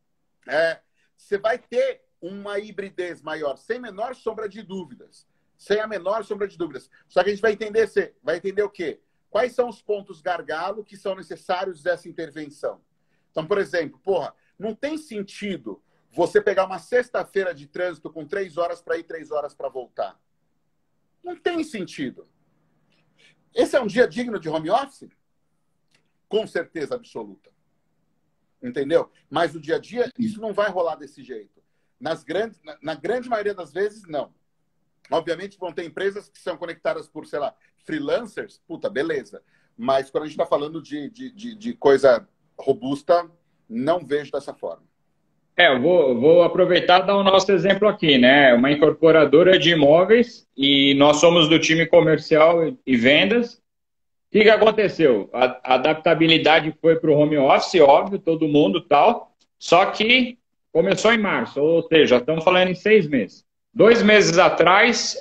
você vai ter uma hibridez maior, sem menor sombra de dúvidas. Sem a menor sombra de dúvidas. Só que a gente vai entender o quê? Quais são os pontos gargalo que são necessários dessa intervenção? Então, por exemplo, não tem sentido você pegar uma sexta-feira de trânsito com 3 horas para ir, 3 horas para voltar. Não tem sentido. Esse é um dia digno de home office? Com certeza absoluta. Entendeu? Mas no dia a dia, isso não vai rolar desse jeito. Na grande maioria das vezes, não. Obviamente, vão ter empresas que são conectadas por, sei lá, freelancers. Puta, beleza. Mas quando a gente está falando de coisa robusta, não vejo dessa forma.
Eu vou aproveitar e dar o nosso exemplo aqui, né? Uma incorporadora de imóveis e nós somos do time comercial e vendas. O que aconteceu? A adaptabilidade foi para o home office, óbvio, todo mundo tal, só que começou em março, ou seja, estamos falando em 6 meses. 2 meses atrás,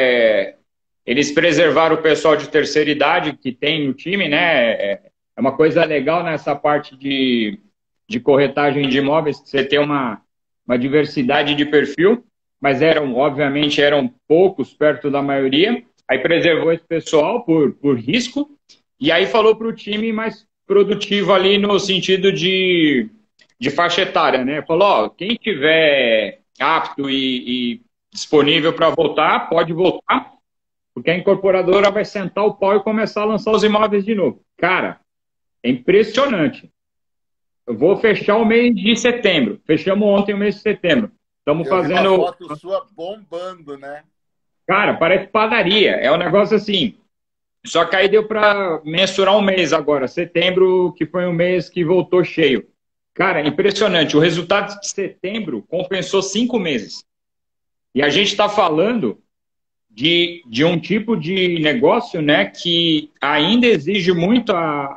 eles preservaram o pessoal de terceira idade que tem no time, né? É uma coisa legal nessa parte de corretagem de imóveis, que você tem uma diversidade de perfil, mas obviamente eram poucos perto da maioria. Aí preservou esse pessoal por risco. E aí falou para o time mais produtivo ali no sentido de faixa etária, né? Falou, ó, quem tiver apto e disponível para voltar, pode voltar, porque a incorporadora vai sentar o pau e começar a lançar os imóveis de novo. Cara, é impressionante. Eu vou fechar o mês de setembro. Fechamos ontem o mês de setembro. Estamos fazendo...
vi uma foto sua bombando, né?
Cara, parece padaria. É um negócio assim. Só que aí deu para mensurar um mês agora. Setembro, que foi um mês que voltou cheio. Cara, é impressionante. O resultado de setembro compensou 5 meses. E a gente está falando de um tipo de negócio, né, que ainda exige muito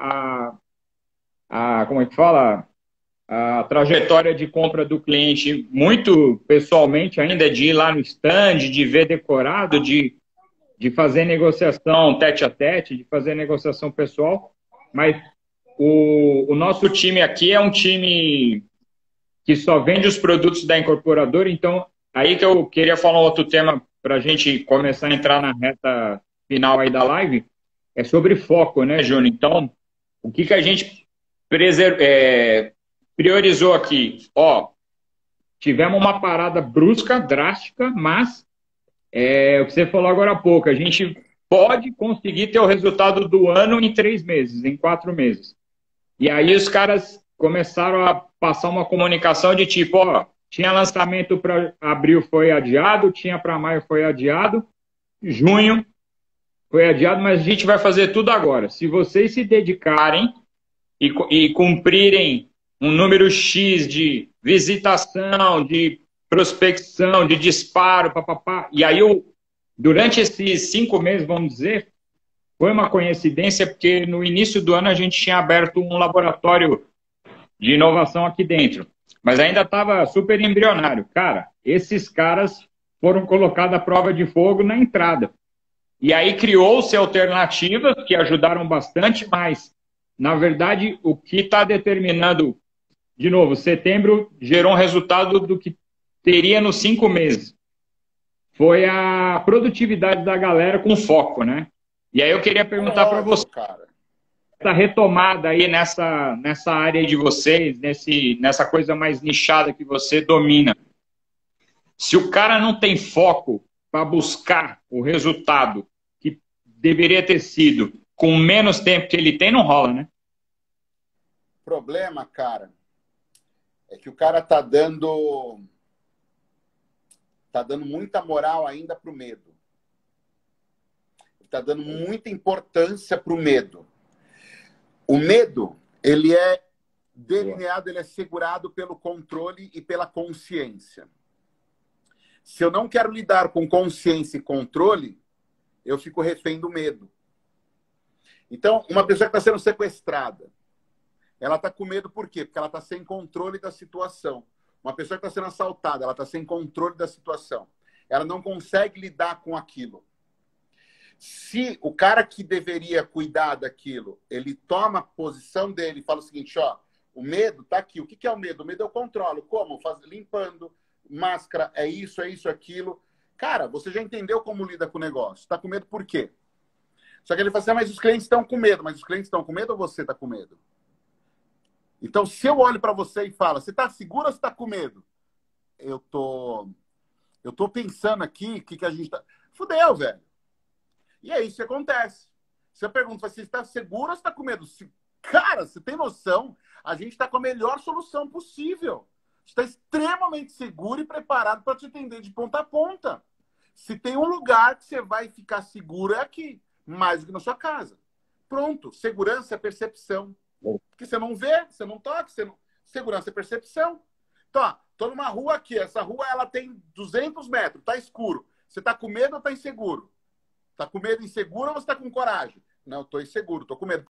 como é que fala? A trajetória de compra do cliente muito pessoalmente ainda, de ir lá no stand, de ver decorado, de fazer negociação tete a tete, de fazer negociação pessoal, mas o nosso time aqui é um time que só vende os produtos da incorporadora, então aí que eu queria falar um outro tema para a gente começar a entrar na reta final aí da live, é sobre foco, né, Júnior? Então, o que a gente priorizou aqui? Ó, tivemos uma parada brusca, drástica, mas o que você falou agora há pouco, a gente pode conseguir ter o resultado do ano em 3 meses, em 4 meses. E aí os caras começaram a passar uma comunicação de tipo, ó, tinha lançamento para abril, foi adiado, tinha para maio, foi adiado, junho foi adiado, mas a gente vai fazer tudo agora. Se vocês se dedicarem e cumprirem um número X de visitação, de prospecção, de disparo, papapá. E aí, durante esses 5 meses, vamos dizer, foi uma coincidência, porque no início do ano a gente tinha aberto um laboratório de inovação aqui dentro, mas ainda estava super embrionário. Cara, esses caras foram colocados à prova de fogo na entrada. E aí criou-se alternativas que ajudaram bastante, mas, na verdade, o que está determinando, de novo, setembro gerou um resultado do que teria nos 5 meses. Foi a produtividade da galera com foco, né? E aí eu queria perguntar para você, cara, essa retomada aí nessa área de vocês, nessa coisa mais nichada que você domina. Se o cara não tem foco para buscar o resultado que deveria ter sido com menos tempo que ele tem, não rola, né?
O problema, cara, é que o cara tá dando muita moral ainda pro medo. Tá dando muita importância pro medo. O medo, ele é delineado, ele é segurado pelo controle e pela consciência. Se eu não quero lidar com consciência e controle, eu fico refém do medo. Então, uma pessoa que está sendo sequestrada, ela está com medo por quê? Porque ela está sem controle da situação. Uma pessoa que está sendo assaltada, ela está sem controle da situação. Ela não consegue lidar com aquilo. Se o cara que deveria cuidar daquilo, ele toma a posição dele e fala o seguinte, ó, o medo tá aqui. O que é o medo? O medo eu controlo. Como? Limpando, máscara, é isso, aquilo. Cara, você já entendeu como lida com o negócio. Tá com medo por quê? Só que ele fala assim, mas os clientes estão com medo. Mas os clientes estão com medo ou você tá com medo? Então, se eu olho para você e falo, você tá seguro ou você tá com medo? Eu tô pensando aqui, o que a gente tá... Fudeu, velho. E é isso que acontece. Você pergunta, você está seguro ou você está com medo? Cara, você tem noção? A gente está com a melhor solução possível. Você está extremamente seguro e preparado para te atender de ponta a ponta. Se tem um lugar que você vai ficar seguro, é aqui. Mais do que na sua casa. Pronto. Segurança é percepção. Porque você não vê, você não toca. Segurança é percepção. Então, ó, tô numa rua aqui. Essa rua ela tem 200 metros. Tá escuro. Você tá com medo ou tá inseguro? Tá com medo e inseguro ou você tá com coragem? Não, eu tô inseguro, tô com medo.